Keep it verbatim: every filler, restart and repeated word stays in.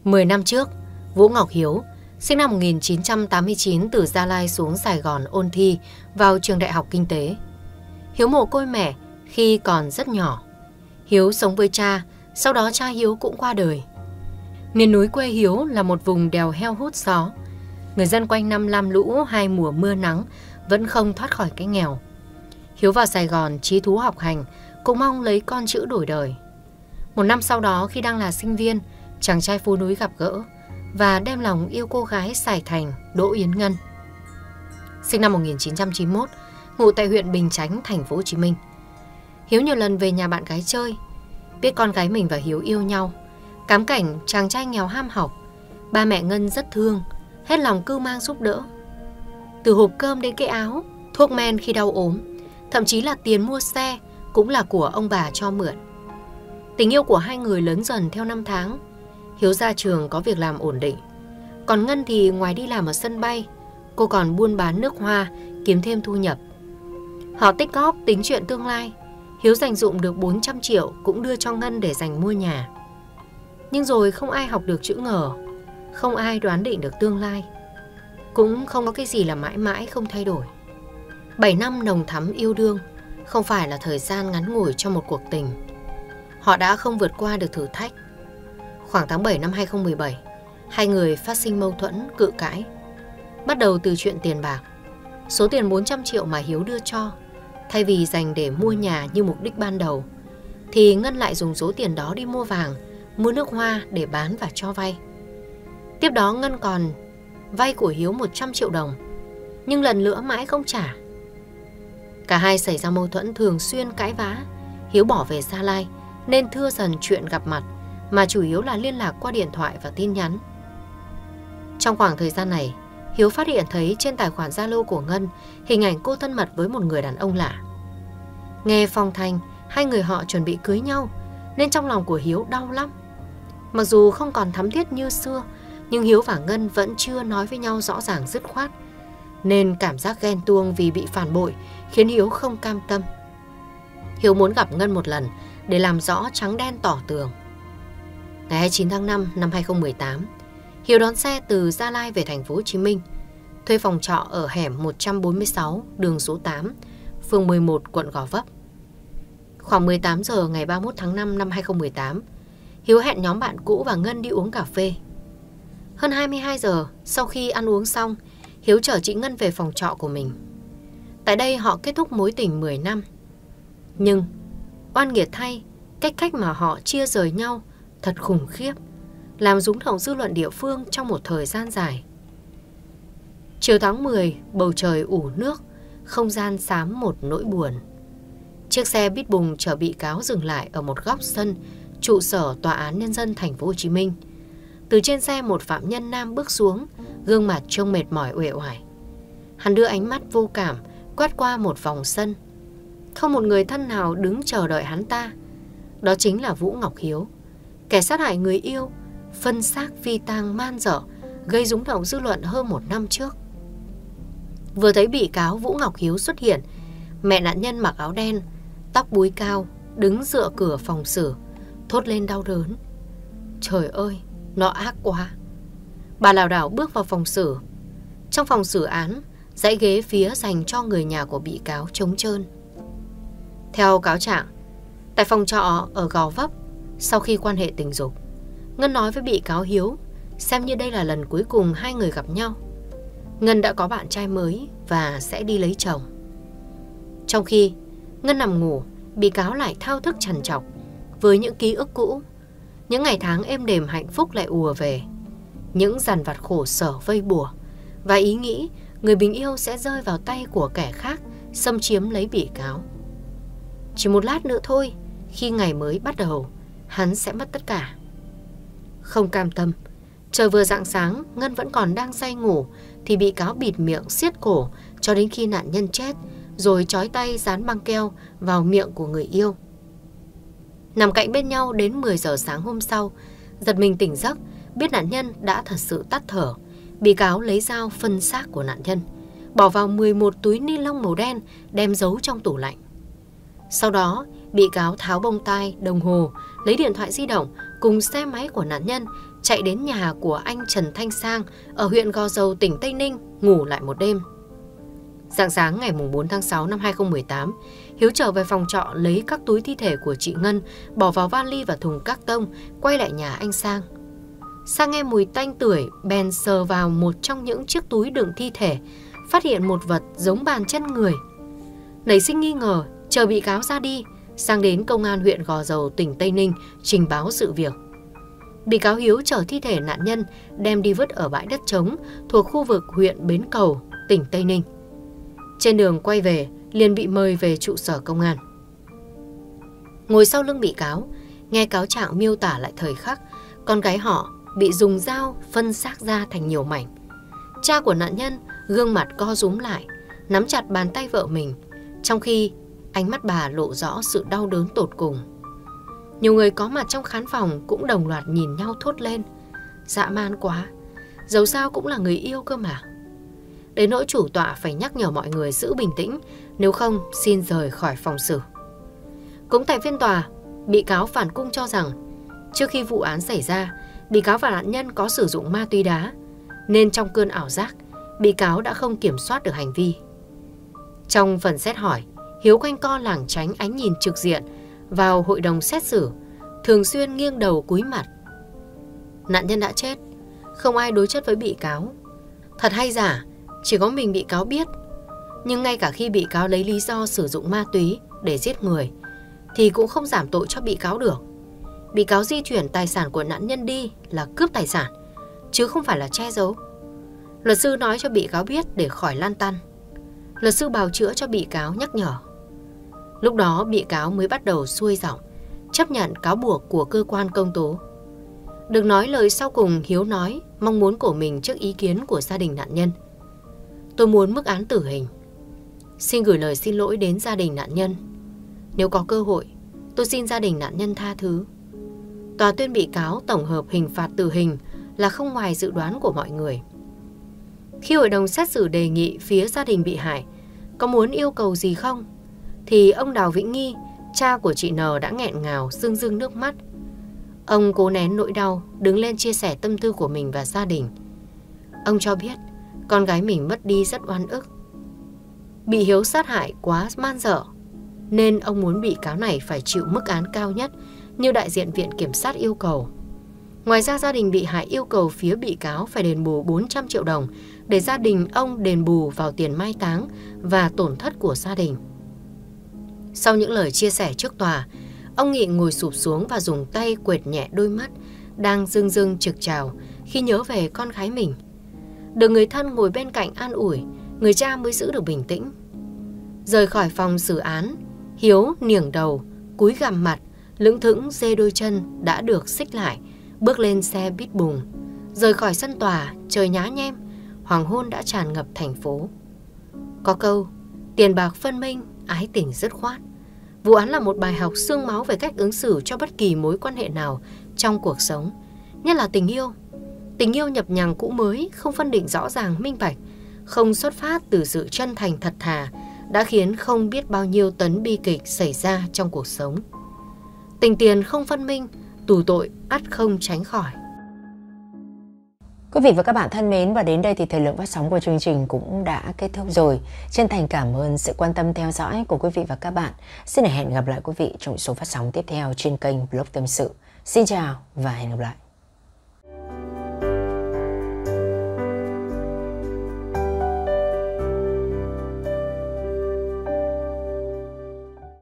Mười năm trước, Vũ Ngọc Hiếu, sinh năm một nghìn chín trăm tám mươi chín từ Gia Lai xuống Sài Gòn ôn thi vào trường Đại học Kinh tế. Hiếu mồ côi mẹ khi còn rất nhỏ. Hiếu sống với cha, sau đó cha Hiếu cũng qua đời. Miền núi quê Hiếu là một vùng đèo heo hút gió. Người dân quanh năm lam lũ hai mùa mưa nắng vẫn không thoát khỏi cái nghèo. Hiếu vào Sài Gòn chí thú học hành, cũng mong lấy con chữ đổi đời. Một năm sau đó, khi đang là sinh viên, chàng trai phố núi gặp gỡ và đem lòng yêu cô gái Sài Thành Đỗ Yến Ngân. Sinh năm một nghìn chín trăm chín mươi mốt, ngụ tại huyện Bình Chánh, thành phố Hồ Chí Minh. Hiếu nhiều lần về nhà bạn gái chơi, biết con gái mình và Hiếu yêu nhau. Cám cảnh chàng trai nghèo ham học, ba mẹ Ngân rất thương, hết lòng cưu mang giúp đỡ. Từ hộp cơm đến cái áo, thuốc men khi đau ốm, thậm chí là tiền mua xe cũng là của ông bà cho mượn. Tình yêu của hai người lớn dần theo năm tháng. Hiếu ra trường có việc làm ổn định, còn Ngân thì ngoài đi làm ở sân bay, cô còn buôn bán nước hoa kiếm thêm thu nhập. Họ tích góp tính chuyện tương lai. Hiếu dành dụm được bốn trăm triệu cũng đưa cho Ngân để dành mua nhà. Nhưng rồi không ai học được chữ ngờ, không ai đoán định được tương lai. Cũng không có cái gì là mãi mãi không thay đổi. Bảy năm nồng thắm yêu đương không phải là thời gian ngắn ngủi cho một cuộc tình. Họ đã không vượt qua được thử thách. Khoảng tháng bảy năm hai không một bảy, hai người phát sinh mâu thuẫn, cự cãi. Bắt đầu từ chuyện tiền bạc. Số tiền bốn trăm triệu mà Hiếu đưa cho, thay vì dành để mua nhà như mục đích ban đầu, thì Ngân lại dùng số tiền đó đi mua vàng, mua nước hoa để bán và cho vay. Tiếp đó Ngân còn vay của Hiếu một trăm triệu đồng, nhưng lần nữa mãi không trả. Cả hai xảy ra mâu thuẫn, thường xuyên cãi vã. Hiếu bỏ về Gia Lai nên thưa dần chuyện gặp mặt, mà chủ yếu là liên lạc qua điện thoại và tin nhắn. Trong khoảng thời gian này, Hiếu phát hiện thấy trên tài khoản Zalo của Ngân hình ảnh cô thân mật với một người đàn ông lạ. Nghe phong thanh hai người họ chuẩn bị cưới nhau, nên trong lòng của Hiếu đau lắm. Mặc dù không còn thắm thiết như xưa, nhưng Hiếu và Ngân vẫn chưa nói với nhau rõ ràng dứt khoát, nên cảm giác ghen tuông vì bị phản bội khiến Hiếu không cam tâm. Hiếu muốn gặp Ngân một lần để làm rõ trắng đen tỏ tường. Ngày hai mươi chín tháng năm năm hai không một tám, Hiếu đón xe từ Gia Lai về thành phố Hồ Chí Minh, thuê phòng trọ ở hẻm một trăm bốn mươi sáu, đường số tám, phường mười một, quận Gò Vấp. Khoảng mười tám giờ ngày ba mươi mốt tháng năm năm hai không một tám, Hiếu hẹn nhóm bạn cũ và Ngân đi uống cà phê. Hơn hai mươi hai giờ, sau khi ăn uống xong, Hiếu chở chị Ngân về phòng trọ của mình. Tại đây họ kết thúc mối tình mười năm. Nhưng oan nghiệt thay, cách cách mà họ chia rời nhau thật khủng khiếp, làm rúng động dư luận địa phương trong một thời gian dài. Chiều tháng mười, bầu trời ủ nước, không gian xám một nỗi buồn. Chiếc xe bít bùng chở bị cáo dừng lại ở một góc sân trụ sở Tòa án Nhân dân thành phố Hồ Chí Minh. Từ trên xe một phạm nhân nam bước xuống, gương mặt trông mệt mỏi uể oải. Hắn đưa ánh mắt vô cảm quét qua một vòng sân. Không một người thân nào đứng chờ đợi hắn ta. Đó chính là Vũ Ngọc Hiếu, kẻ sát hại người yêu, phân xác phi tang man dợ, gây rúng động dư luận hơn một năm trước. Vừa thấy bị cáo Vũ Ngọc Hiếu xuất hiện, mẹ nạn nhân mặc áo đen, tóc búi cao, đứng dựa cửa phòng xử, thốt lên đau đớn. Trời ơi, nó ác quá. Bà lảo đảo bước vào phòng xử. Trong phòng xử án, dãy ghế phía dành cho người nhà của bị cáo trống trơn. Theo cáo trạng, tại phòng trọ ở Gò Vấp, sau khi quan hệ tình dục, Ngân nói với bị cáo Hiếu xem như đây là lần cuối cùng hai người gặp nhau. Ngân đã có bạn trai mới và sẽ đi lấy chồng. Trong khi Ngân nằm ngủ, bị cáo lại thao thức trằn trọc với những ký ức cũ. Những ngày tháng êm đềm hạnh phúc lại ùa về. Những dằn vặt khổ sở vây bùa, và ý nghĩ người bình yêu sẽ rơi vào tay của kẻ khác xâm chiếm lấy bị cáo. Chỉ một lát nữa thôi, khi ngày mới bắt đầu, hắn sẽ mất tất cả. Không cam tâm, trời vừa rạng sáng, Ngân vẫn còn đang say ngủ thì bị cáo bịt miệng siết cổ cho đến khi nạn nhân chết, rồi trói tay dán băng keo vào miệng của người yêu. Nằm cạnh bên nhau đến mười giờ sáng hôm sau, giật mình tỉnh giấc, biết nạn nhân đã thật sự tắt thở. Bị cáo lấy dao phân xác của nạn nhân, bỏ vào mười một túi ni lông màu đen đem giấu trong tủ lạnh. Sau đó, bị cáo tháo bông tai, đồng hồ, lấy điện thoại di động cùng xe máy của nạn nhân, chạy đến nhà của anh Trần Thanh Sang ở huyện Gò Dầu, tỉnh Tây Ninh ngủ lại một đêm. Rạng sáng ngày bốn tháng sáu năm hai nghìn không trăm mười tám, Hiếu trở về phòng trọ lấy các túi thi thể của chị Ngân, bỏ vào vali và thùng các tông, quay lại nhà anh Sang. Sang nghe mùi tanh tưởi, bèn sờ vào một trong những chiếc túi đựng thi thể, phát hiện một vật giống bàn chân người. Nảy sinh nghi ngờ, chờ bị cáo ra đi, Sang đến công an huyện Gò Dầu, tỉnh Tây Ninh trình báo sự việc. Bị cáo Hiếu chở thi thể nạn nhân đem đi vứt ở bãi đất trống thuộc khu vực huyện Bến Cầu, tỉnh Tây Ninh. Trên đường quay về, liền bị mời về trụ sở công an. Ngồi sau lưng bị cáo, nghe cáo trạng miêu tả lại thời khắc con gái họ bị dùng dao phân xác ra thành nhiều mảnh. Cha của nạn nhân gương mặt co rúm lại, nắm chặt bàn tay vợ mình, trong khi ánh mắt bà lộ rõ sự đau đớn tột cùng. Nhiều người có mặt trong khán phòng cũng đồng loạt nhìn nhau thốt lên: dã man quá, dẫu sao cũng là người yêu cơ mà. Đến nỗi chủ tọa phải nhắc nhở mọi người giữ bình tĩnh, nếu không xin rời khỏi phòng xử. Cũng tại phiên tòa, bị cáo phản cung cho rằng trước khi vụ án xảy ra, bị cáo và nạn nhân có sử dụng ma túy đá, nên trong cơn ảo giác, bị cáo đã không kiểm soát được hành vi. Trong phần xét hỏi, Hiếu quanh co lảng tránh ánh nhìn trực diện vào hội đồng xét xử, thường xuyên nghiêng đầu cúi mặt. Nạn nhân đã chết, không ai đối chất với bị cáo. Thật hay giả, chỉ có mình bị cáo biết. Nhưng ngay cả khi bị cáo lấy lý do sử dụng ma túy để giết người, thì cũng không giảm tội cho bị cáo được. Bị cáo di chuyển tài sản của nạn nhân đi là cướp tài sản, chứ không phải là che giấu. Luật sư nói cho bị cáo biết để khỏi lăn tăn. Luật sư bào chữa cho bị cáo nhắc nhở. Lúc đó bị cáo mới bắt đầu xuôi giọng, chấp nhận cáo buộc của cơ quan công tố. Được nói lời sau cùng, Hiếu nói mong muốn của mình trước ý kiến của gia đình nạn nhân. Tôi muốn mức án tử hình. Xin gửi lời xin lỗi đến gia đình nạn nhân. Nếu có cơ hội, tôi xin gia đình nạn nhân tha thứ. Tòa tuyên bị cáo tổng hợp hình phạt tử hình là không ngoài dự đoán của mọi người. Khi hội đồng xét xử đề nghị phía gia đình bị hại có muốn yêu cầu gì không, thì ông Đào Vĩnh Nghi, cha của chị N đã nghẹn ngào rưng rưng nước mắt. Ông cố nén nỗi đau, đứng lên chia sẻ tâm tư của mình và gia đình. Ông cho biết con gái mình mất đi rất oan ức. Bị Hiếu sát hại quá man dợ, nên ông muốn bị cáo này phải chịu mức án cao nhất như đại diện viện kiểm sát yêu cầu. Ngoài ra, gia đình bị hại yêu cầu phía bị cáo phải đền bù bốn trăm triệu đồng để gia đình ông đền bù vào tiền mai táng và tổn thất của gia đình. Sau những lời chia sẻ trước tòa, ông Nghị ngồi sụp xuống và dùng tay quệt nhẹ đôi mắt đang rưng rưng trực trào khi nhớ về con gái mình. Được người thân ngồi bên cạnh an ủi, người cha mới giữ được bình tĩnh. Rời khỏi phòng xử án, Hiếu niềng đầu, cúi gằm mặt, lững thững dê đôi chân đã được xích lại, bước lên xe bít bùng. Rời khỏi sân tòa, trời nhá nhem, hoàng hôn đã tràn ngập thành phố. Có câu, tiền bạc phân minh, ái tình dứt khoát. Vụ án là một bài học xương máu về cách ứng xử cho bất kỳ mối quan hệ nào trong cuộc sống, nhất là tình yêu. Tình yêu nhập nhằng cũ mới, không phân định rõ ràng minh bạch, không xuất phát từ sự chân thành thật thà, đã khiến không biết bao nhiêu tấn bi kịch xảy ra trong cuộc sống. Tình tiền không phân minh, tù tội ắt không tránh khỏi. Quý vị và các bạn thân mến, và đến đây thì thời lượng phát sóng của chương trình cũng đã kết thúc rồi. Chân thành cảm ơn sự quan tâm theo dõi của quý vị và các bạn. Xin hẹn gặp lại quý vị trong số phát sóng tiếp theo trên kênh Blog Tâm Sự. Xin chào và hẹn gặp lại.